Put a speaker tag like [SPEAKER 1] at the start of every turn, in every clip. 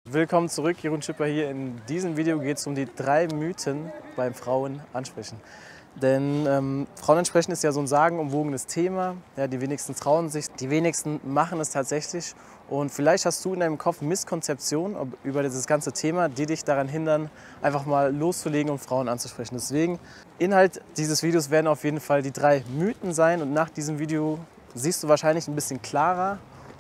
[SPEAKER 1] Willkommen zurück, Jeroen Schipper hier. In diesem Video geht es um die 3 Mythen beim Frauen ansprechen. Denn Frauen ansprechen ist ja so ein sagenumwogenes Thema. Ja, die wenigsten trauen sich, die wenigsten machen es tatsächlich. Und vielleicht hast du in deinem Kopf Misskonzeptionen über dieses ganze Thema, die dich daran hindern, einfach mal loszulegen und Frauen anzusprechen. Deswegen, Inhalt dieses Videos werden auf jeden Fall die 3 Mythen sein. Und nach diesem Video siehst du wahrscheinlich ein bisschen klarer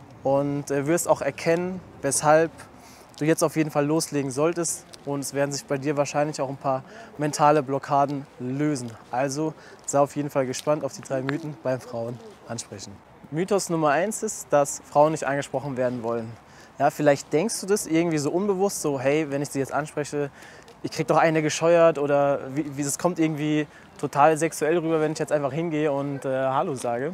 [SPEAKER 1] und wirst auch erkennen, weshalb du jetzt auf jeden Fall loslegen solltest, und es werden sich bei dir wahrscheinlich auch ein paar mentale Blockaden lösen. Also sei auf jeden Fall gespannt auf die 3 Mythen beim Frauen ansprechen. Mythos Nummer 1 ist, dass Frauen nicht angesprochen werden wollen. Ja, vielleicht denkst du das irgendwie so unbewusst, so hey, wenn ich sie jetzt anspreche, ich krieg doch eine gescheuert, oder wie es kommt irgendwie total sexuell rüber, wenn ich jetzt einfach hingehe und Hallo sage.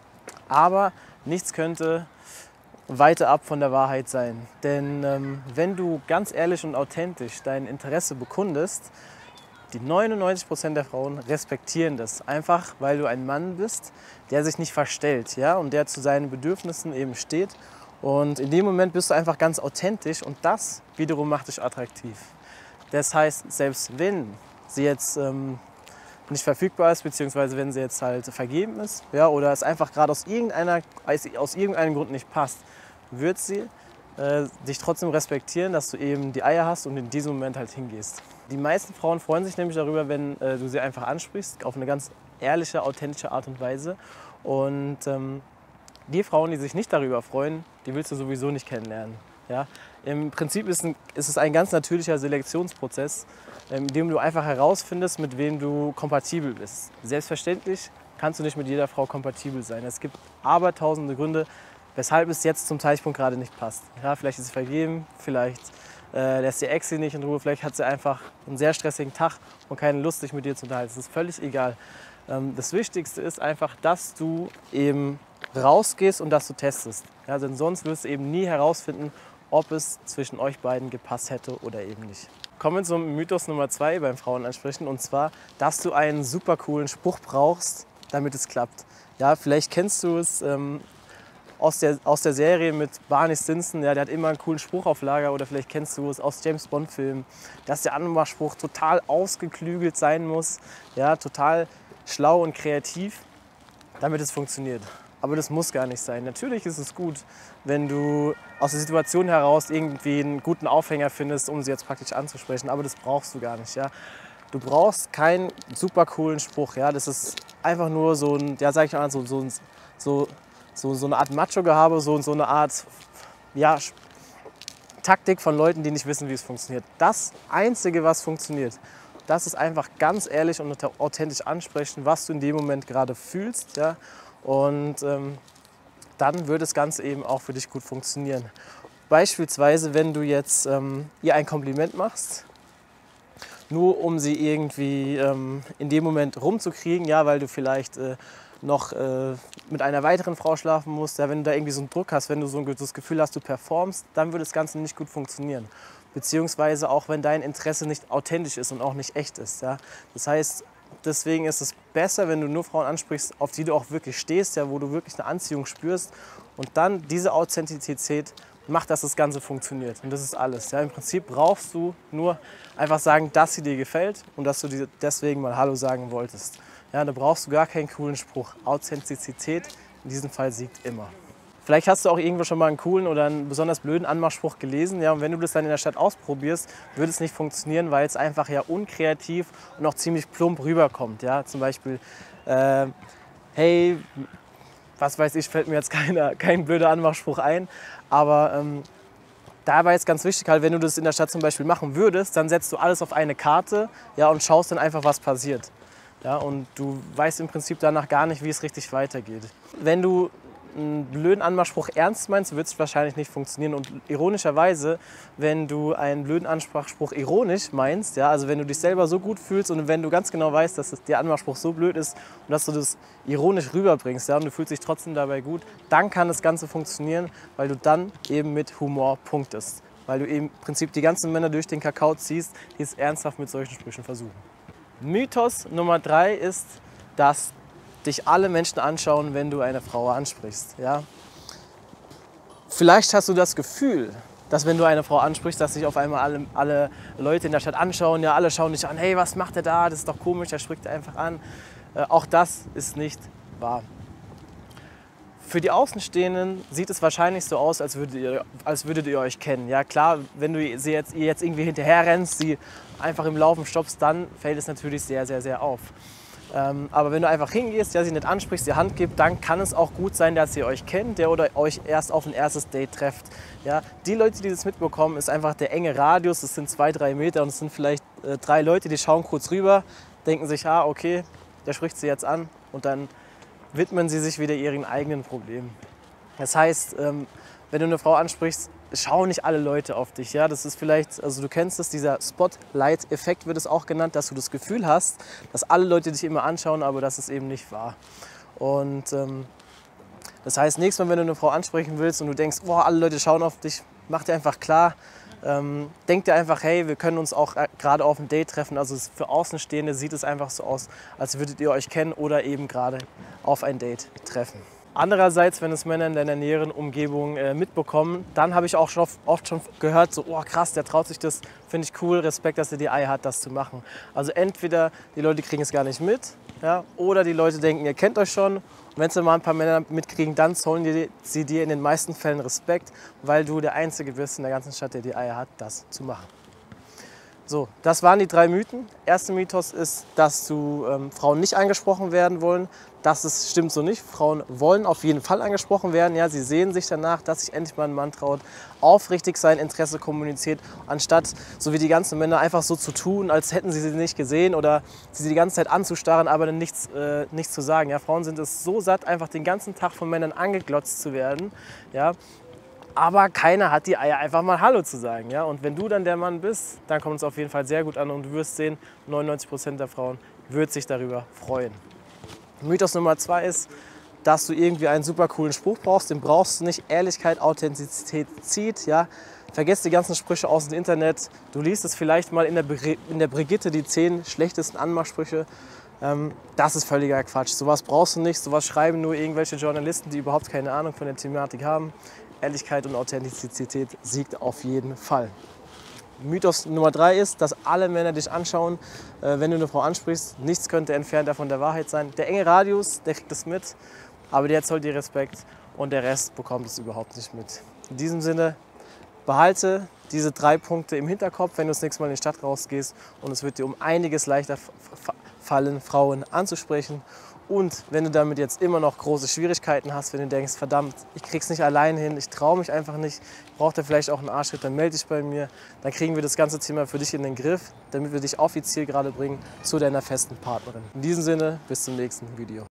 [SPEAKER 1] Aber nichts könnte weiter ab von der Wahrheit sein. Denn wenn du ganz ehrlich und authentisch dein Interesse bekundest, die 99% der Frauen respektieren das. Einfach, weil du ein Mann bist, der sich nicht verstellt, ja, und der zu seinen Bedürfnissen eben steht. Und in dem Moment bist du einfach ganz authentisch, und das wiederum macht dich attraktiv. Das heißt, selbst wenn sie jetzt nicht verfügbar ist, beziehungsweise wenn sie jetzt halt vergeben ist, ja, oder es einfach gerade aus irgendeinem Grund nicht passt, wird sie dich trotzdem respektieren, dass du eben die Eier hast und in diesem Moment halt hingehst. Die meisten Frauen freuen sich nämlich darüber, wenn du sie einfach ansprichst, auf eine ganz ehrliche, authentische Art und Weise. Und die Frauen, die sich nicht darüber freuen, die willst du sowieso nicht kennenlernen. Ja? Im Prinzip ist es ein ganz natürlicher Selektionsprozess, in dem du einfach herausfindest, mit wem du kompatibel bist. Selbstverständlich kannst du nicht mit jeder Frau kompatibel sein. Es gibt abertausende Gründe, weshalb es jetzt zum Zeitpunkt gerade nicht passt. Ja, vielleicht ist sie vergeben, vielleicht lässt die Ex sie nicht in Ruhe, vielleicht hat sie einfach einen sehr stressigen Tag und keine Lust, sich mit dir zu unterhalten. Das ist völlig egal. Das Wichtigste ist einfach, dass du eben rausgehst und dass du testest. Ja, denn sonst wirst du eben nie herausfinden, ob es zwischen euch beiden gepasst hätte oder eben nicht. Kommen wir zum Mythos Nummer 2 beim Frauenansprechen, und zwar, dass du einen super coolen Spruch brauchst, damit es klappt. Ja, vielleicht kennst du es aus der Serie mit Barney Stinson, ja, der hat immer einen coolen Spruch auf Lager, oder vielleicht kennst du es aus James Bond Filmen, dass der Anmachspruch total ausgeklügelt sein muss, ja, total schlau und kreativ, damit es funktioniert. Aber das muss gar nicht sein. Natürlich ist es gut, wenn du aus der Situation heraus irgendwie einen guten Aufhänger findest, um sie jetzt praktisch anzusprechen. Aber das brauchst du gar nicht. Ja? Du brauchst keinen super coolen Spruch. Ja? Das ist einfach nur so ein, ja, sag ich mal, so eine Art Macho-Gehabe, so eine Art, ja, Taktik von Leuten, die nicht wissen, wie es funktioniert. Das Einzige, was funktioniert, das ist einfach ganz ehrlich und authentisch ansprechen, was du in dem Moment gerade fühlst. Ja? Und dann wird das Ganze eben auch für dich gut funktionieren. Beispielsweise, wenn du jetzt ihr ein Kompliment machst, nur um sie irgendwie in dem Moment rumzukriegen, ja, weil du vielleicht noch mit einer weiteren Frau schlafen musst, ja, wenn du da irgendwie so einen Druck hast, wenn du so das Gefühl hast, du performst, dann wird das Ganze nicht gut funktionieren. Beziehungsweise auch, wenn dein Interesse nicht authentisch ist und auch nicht echt ist. Ja. Das heißt, deswegen ist es besser, wenn du nur Frauen ansprichst, auf die du auch wirklich stehst, ja, wo du wirklich eine Anziehung spürst. Und dann diese Authentizität macht, dass das Ganze funktioniert. Und das ist alles. Ja. Im Prinzip brauchst du nur einfach sagen, dass sie dir gefällt und dass du deswegen mal Hallo sagen wolltest. Ja, da brauchst du gar keinen coolen Spruch. Authentizität in diesem Fall siegt immer. Vielleicht hast du auch irgendwo schon mal einen coolen oder einen besonders blöden Anmachspruch gelesen. Ja, und wenn du das dann in der Stadt ausprobierst, würde es nicht funktionieren, weil es einfach ja unkreativ und auch ziemlich plump rüberkommt. Ja, zum Beispiel, hey, was weiß ich, fällt mir jetzt kein blöder Anmachspruch ein. Aber da war jetzt ganz wichtig, halt, wenn du das in der Stadt zum Beispiel machen würdest, dann setzt du alles auf eine Karte, ja, und schaust dann einfach, was passiert. Ja, und du weißt im Prinzip danach gar nicht, wie es richtig weitergeht. Wenn du einen blöden Anmachspruch ernst meinst, wird es wahrscheinlich nicht funktionieren. Und ironischerweise, wenn du einen blöden Anmachspruch ironisch meinst, ja, also wenn du dich selber so gut fühlst und wenn du ganz genau weißt, dass der Anmachspruch so blöd ist und dass du das ironisch rüberbringst, ja, und du fühlst dich trotzdem dabei gut, dann kann das Ganze funktionieren, weil du dann eben mit Humor punktest. Weil du eben im Prinzip die ganzen Männer durch den Kakao ziehst, die es ernsthaft mit solchen Sprüchen versuchen. Mythos Nummer 3 ist, dass dich alle Menschen anschauen, wenn du eine Frau ansprichst. Ja? Vielleicht hast du das Gefühl, dass wenn du eine Frau ansprichst, dass sich auf einmal alle Leute in der Stadt anschauen. Ja, alle schauen dich an, hey, was macht der da? Das ist doch komisch, der spricht einfach an. Auch das ist nicht wahr. Für die Außenstehenden sieht es wahrscheinlich so aus, als würdet ihr euch kennen. Ja klar, wenn du ihr jetzt irgendwie hinterher rennst, sie einfach im Laufen stoppst, dann fällt es natürlich sehr, sehr, sehr auf. Aber wenn du einfach hingehst, ja, sie nicht ansprichst, die Hand gibst, dann kann es auch gut sein, dass ihr euch kennt, oder euch erst auf ein erstes Date trefft. Ja, die Leute, die das mitbekommen, ist einfach der enge Radius, das sind 2-3 Meter und es sind vielleicht 3 Leute, die schauen kurz rüber, denken sich, ah, okay, der spricht sie jetzt an und dann widmen sie sich wieder ihren eigenen Problemen. Das heißt, wenn du eine Frau ansprichst, schauen nicht alle Leute auf dich. Ja? Das ist vielleicht, also du kennst es, dieser Spotlight-Effekt wird es auch genannt, dass du das Gefühl hast, dass alle Leute dich immer anschauen, aber das ist eben nicht wahr. Und das heißt, nächstes Mal, wenn du eine Frau ansprechen willst und du denkst, boah, alle Leute schauen auf dich, mach dir einfach klar, denk dir einfach, hey, wir können uns auch gerade auf ein Date treffen. Also für Außenstehende sieht es einfach so aus, als würdet ihr euch kennen oder eben gerade auf ein Date treffen. Andererseits, wenn es Männer in deiner näheren Umgebung mitbekommen, dann habe ich auch oft schon gehört, so, oh krass, der traut sich das, finde ich cool, Respekt, dass er die Eier hat, das zu machen. Also entweder die Leute kriegen es gar nicht mit, ja, oder die Leute denken, ihr kennt euch schon. Und wenn es mal ein paar Männer mitkriegen, dann zollen sie dir in den meisten Fällen Respekt, weil du der Einzige bist in der ganzen Stadt, der die Eier hat, das zu machen. So, das waren die 3 Mythen. Erster Mythos ist, dass Frauen nicht angesprochen werden wollen. Das stimmt so nicht. Frauen wollen auf jeden Fall angesprochen werden. Ja, sie sehen sich danach, dass sich endlich mal ein Mann traut, aufrichtig sein Interesse kommuniziert, anstatt, so wie die ganzen Männer, einfach so zu tun, als hätten sie nicht gesehen oder sie die ganze Zeit anzustarren, aber dann nichts zu sagen. Ja, Frauen sind es so satt, einfach den ganzen Tag von Männern angeglotzt zu werden. Ja. Aber keiner hat die Eier, einfach mal Hallo zu sagen. Ja? Und wenn du dann der Mann bist, dann kommt es auf jeden Fall sehr gut an und du wirst sehen, 99% der Frauen wird sich darüber freuen. Mythos Nummer 2 ist, dass du irgendwie einen super coolen Spruch brauchst. Den brauchst du nicht. Ehrlichkeit, Authentizität zieht. Ja? Vergiss die ganzen Sprüche aus dem Internet. Du liest es vielleicht mal in der Brigitte, die 10 schlechtesten Anmachsprüche. Das ist völliger Quatsch. Sowas brauchst du nicht. Sowas schreiben nur irgendwelche Journalisten, die überhaupt keine Ahnung von der Thematik haben. Ehrlichkeit und Authentizität siegt auf jeden Fall. Mythos Nummer 3 ist, dass alle Männer dich anschauen, wenn du eine Frau ansprichst. Nichts könnte entfernt von der Wahrheit sein. Der enge Radius, der kriegt es mit, aber der zollt dir Respekt und der Rest bekommt es überhaupt nicht mit. In diesem Sinne, behalte diese 3 Punkte im Hinterkopf, wenn du das nächste Mal in die Stadt rausgehst und es wird dir um einiges leichter fallen, Frauen anzusprechen. Und wenn du damit jetzt immer noch große Schwierigkeiten hast, wenn du denkst, verdammt, ich krieg's nicht allein hin, ich traue mich einfach nicht, ich brauche da vielleicht auch einen Arschtritt, dann melde dich bei mir. Dann kriegen wir das ganze Thema für dich in den Griff, damit wir dich offiziell gerade bringen zu deiner festen Partnerin. In diesem Sinne, bis zum nächsten Video.